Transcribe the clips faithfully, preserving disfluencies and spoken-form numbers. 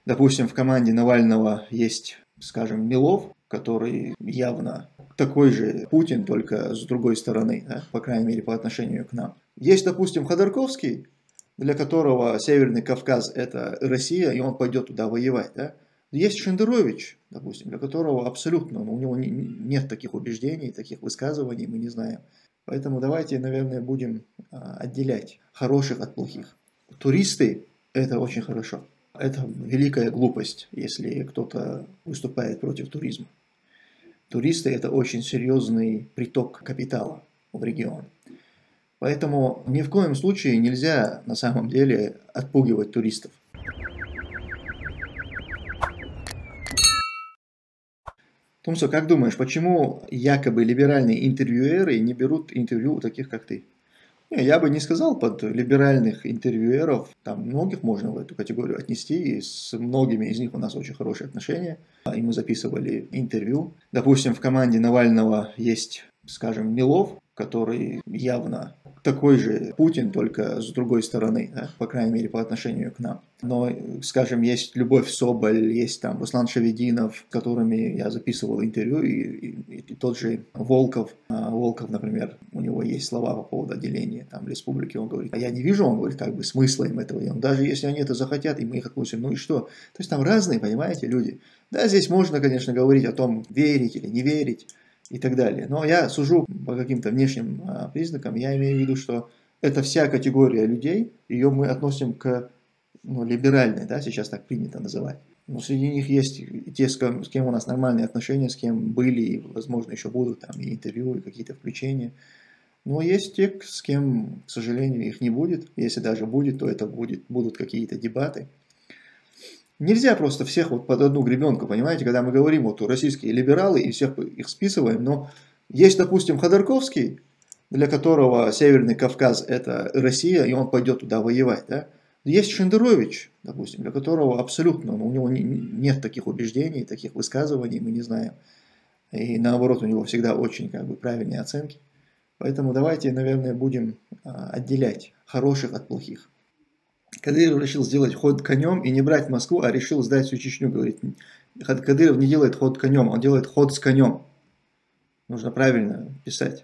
Допустим, в команде Навального есть, скажем, Милов, который явно такой же Путин, только с другой стороны, да, по крайней мере, по отношению к нам. Есть, допустим, Ходорковский, для которого Северный Кавказ – это Россия, и он пойдет туда воевать. Да? Есть Шендерович, допустим, для которого абсолютно, у него нет таких убеждений, таких высказываний, мы не знаем. Поэтому давайте, наверное, будем отделять хороших от плохих. Туристы – это очень хорошо. Это великая глупость, если кто-то выступает против туризма. Туристы – это очень серьезный приток капитала в регион. Поэтому ни в коем случае нельзя на самом деле отпугивать туристов. Томсо, как думаешь, почему якобы либеральные интервьюеры не берут интервью у таких, как ты? Я бы не сказал под либеральных интервьюеров, там многих можно в эту категорию отнести, и с многими из них у нас очень хорошие отношения, и мы записывали интервью. Допустим, в команде Навального есть, скажем, Милов, который явно такой же Путин, только с другой стороны, да, по крайней мере, по отношению к нам. Но, скажем, есть Любовь Соболь, есть там Руслан Шавединов, с которыми я записывал интервью, и, и, и тот же Волков. Волков, например, у него есть слова по поводу отделения там, республики, он говорит, а я не вижу, он говорит, как бы смысла им этого, и он, даже если они это захотят, и мы их отпустим, ну и что? То есть там разные, понимаете, люди. Да, здесь можно, конечно, говорить о том, верить или не верить, и так далее. Но я сужу по каким-то внешним а, признакам, я имею в виду, что это вся категория людей, ее мы относим к ну, либеральной, да, сейчас так принято называть. Но среди них есть те, с кем, с кем у нас нормальные отношения, с кем были и, возможно, еще будут там и интервью, и какие-то включения. Но есть те, с кем, к сожалению, их не будет. Если даже будет, то это будет, будут какие-то дебаты. Нельзя просто всех вот под одну гребенку, понимаете, когда мы говорим вот российские либералы и всех их списываем, но есть, допустим, Ходорковский, для которого Северный Кавказ – это Россия, и он пойдет туда воевать, да? Есть Шендерович, допустим, для которого абсолютно, у него нет таких убеждений, таких высказываний, мы не знаем. И наоборот, у него всегда очень как бы правильные оценки. Поэтому давайте, наверное, будем отделять хороших от плохих. Кадыров решил сделать ход конем и не брать Москву, а решил сдать всю Чечню, говорит. Кадыров не делает ход конем, он делает ход с конем. Нужно правильно писать.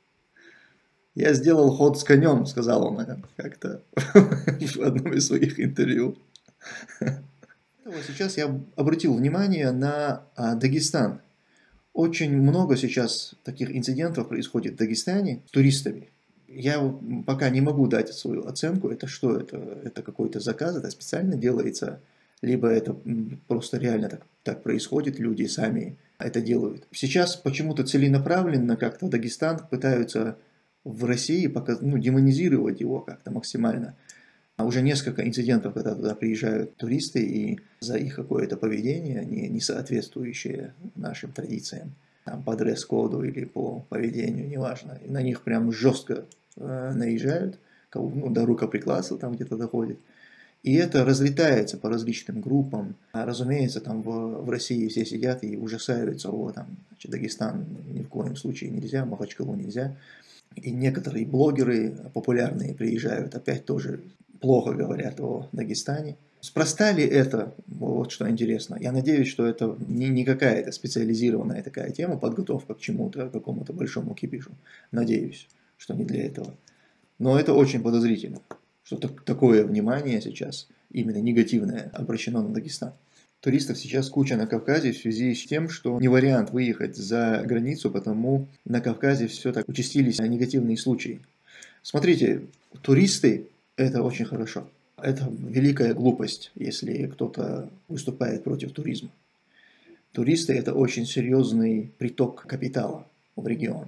Я сделал ход с конем, сказал он как-то в одном из своих интервью. Сейчас я обратил внимание на Дагестан. Очень много сейчас таких инцидентов происходит в Дагестане с туристами. Я пока не могу дать свою оценку, это что, это, это какой-то заказ, это специально делается, либо это просто реально так, так происходит, люди сами это делают. Сейчас почему-то целенаправленно как-то Дагестан пытаются в России показ, ну, демонизировать его как-то максимально. А уже несколько инцидентов, когда туда приезжают туристы, и за их какое-то поведение, не, не соответствующее нашим традициям, там, по дресс-коду или по поведению, неважно, и на них прям жестко э, наезжают, кого, ну, до рукоприкладства там где-то доходит. И это разлетается по различным группам. А, разумеется, там в, в России все сидят и ужасаются, о, там, значит, Дагестан ни в коем случае нельзя, Махачкалу нельзя. И некоторые блогеры популярные приезжают, опять тоже плохо говорят о Дагестане. Спроста ли это? Вот что интересно. Я надеюсь, что это не, не какая-то специализированная такая тема, подготовка к чему-то, к какому-то большому кипишу. Надеюсь, что не для этого. Но это очень подозрительно, что такое внимание сейчас, именно негативное, обращено на Дагестан. Туристов сейчас куча на Кавказе в связи с тем, что не вариант выехать за границу, потому на Кавказе все так участились негативные случаи. Смотрите, туристы – это очень хорошо. Это великая глупость, если кто-то выступает против туризма. Туристы – это очень серьезный приток капитала в регион.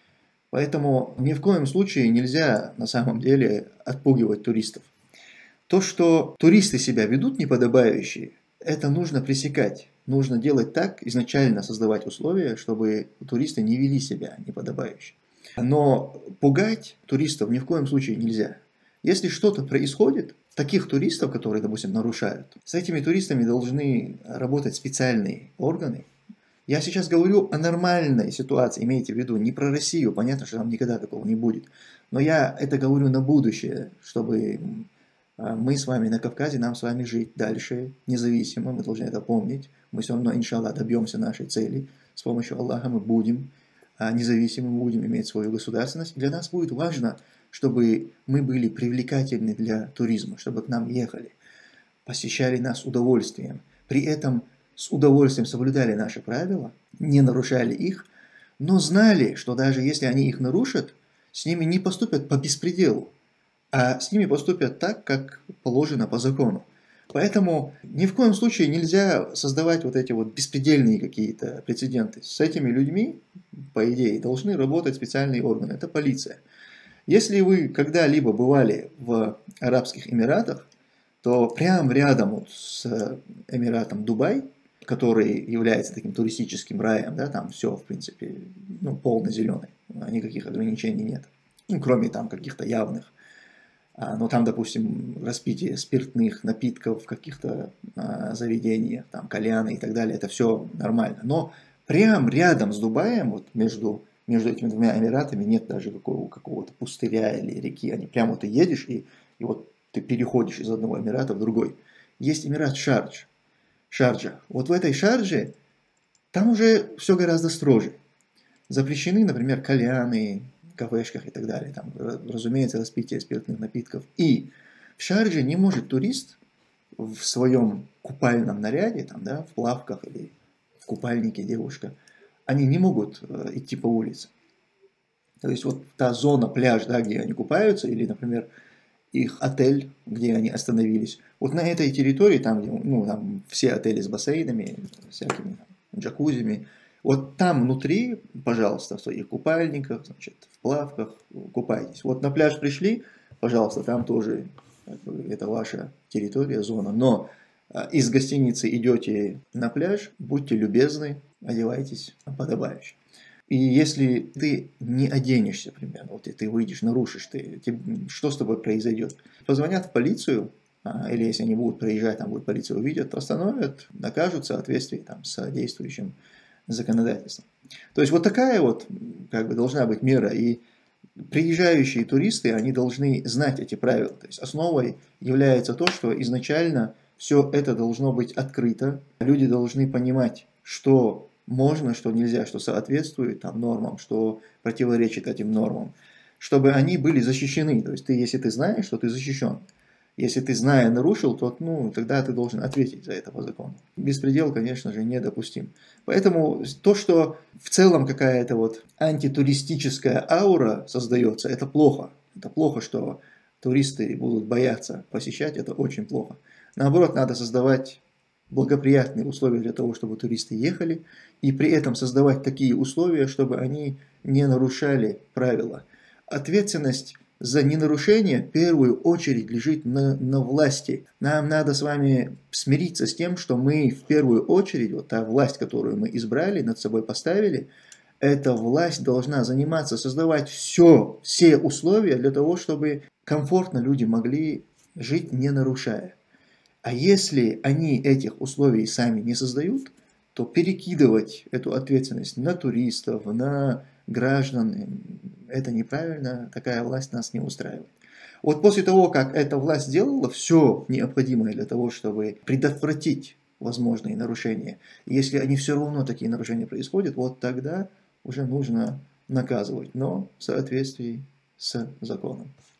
Поэтому ни в коем случае нельзя на самом деле отпугивать туристов. То, что туристы себя ведут неподобающе, это нужно пресекать. Нужно делать так, изначально создавать условия, чтобы туристы не вели себя неподобающе. Но пугать туристов ни в коем случае нельзя. Если что-то происходит, таких туристов, которые, допустим, нарушают, с этими туристами должны работать специальные органы. Я сейчас говорю о нормальной ситуации, имейте в виду, не про Россию, понятно, что там никогда такого не будет. Но я это говорю на будущее, чтобы А мы с вами на Кавказе, нам с вами жить дальше независимо, мы должны это помнить. Мы все равно, иншаллах, добьемся нашей цели. С помощью Аллаха мы будем а, независимы, будем иметь свою государственность. Для нас будет важно, чтобы мы были привлекательны для туризма, чтобы к нам ехали, посещали нас с удовольствием. При этом с удовольствием соблюдали наши правила, не нарушали их, но знали, что даже если они их нарушат, с ними не поступят по беспределу, а с ними поступят так, как положено по закону. Поэтому ни в коем случае нельзя создавать вот эти вот беспредельные какие-то прецеденты. С этими людьми, по идее, должны работать специальные органы, это полиция. Если вы когда-либо бывали в Арабских Эмиратах, то прямо рядом вот с Эмиратом Дубай, который является таким туристическим раем, да, там все, в принципе, ну, полно зеленый, никаких ограничений нет, ну, кроме там каких-то явных. А, но там, допустим, распитие спиртных напитков в каких-то а, заведениях, там, кальяны и так далее, это все нормально. Но прямо рядом с Дубаем, вот между, между этими двумя Эмиратами нет даже какого, какого-то пустыря или реки, они прямо вот ты едешь, и, и вот ты переходишь из одного Эмирата в другой. Есть Эмират Шардж. Шарджа. Вот в этой Шардже там уже все гораздо строже. Запрещены, например, кальяны, кафешках и так далее. Там, разумеется, распитие спиртных напитков. И в Шардже не может турист в своем купальном наряде, там, да, в плавках или в купальнике девушка, они не могут э, идти по улице. То есть вот та зона, пляж, да, где они купаются, или, например, их отель, где они остановились. Вот на этой территории, там, где, ну, там все отели с бассейнами, всякими там, джакузями, вот там внутри, пожалуйста, в своих купальниках, значит, в плавках купайтесь. Вот на пляж пришли, пожалуйста, там тоже как бы, это ваша территория, зона. Но а, из гостиницы идете на пляж, будьте любезны, одевайтесь подобающе. И если ты не оденешься, примерно, вот и ты выйдешь, нарушишь, ты, ты, что с тобой произойдет? Позвонят в полицию, а, или если они будут приезжать, там будет полиция увидят, остановят, накажут в соответствии там, с действующим законодательством. То есть вот такая вот как бы должна быть мера. И приезжающие туристы, они должны знать эти правила. То есть основой является то, что изначально все это должно быть открыто. Люди должны понимать, что можно, что нельзя, что соответствует там, нормам, что противоречит этим нормам, чтобы они были защищены. То есть ты, если ты знаешь, что ты защищен. Если ты, зная, нарушил, то ну, тогда ты должен ответить за это по закону. Беспредел, конечно же, недопустим. Поэтому то, что в целом какая-то вот антитуристическая аура создается, это плохо. Это плохо, что туристы будут бояться посещать, это очень плохо. Наоборот, надо создавать благоприятные условия для того, чтобы туристы ехали, и при этом создавать такие условия, чтобы они не нарушали правила. Ответственность за ненарушение в первую очередь лежит на, на власти. Нам надо с вами смириться с тем, что мы в первую очередь, вот та власть, которую мы избрали, над собой поставили, эта власть должна заниматься, создавать все, все условия для того, чтобы комфортно люди могли жить, не нарушая. А если они этих условий сами не создают, то перекидывать эту ответственность на туристов, на граждан, это неправильно, такая власть нас не устраивает. Вот после того, как эта власть сделала все необходимое для того, чтобы предотвратить возможные нарушения, если они все равно такие нарушения происходят, вот тогда уже нужно наказывать, но в соответствии с законом.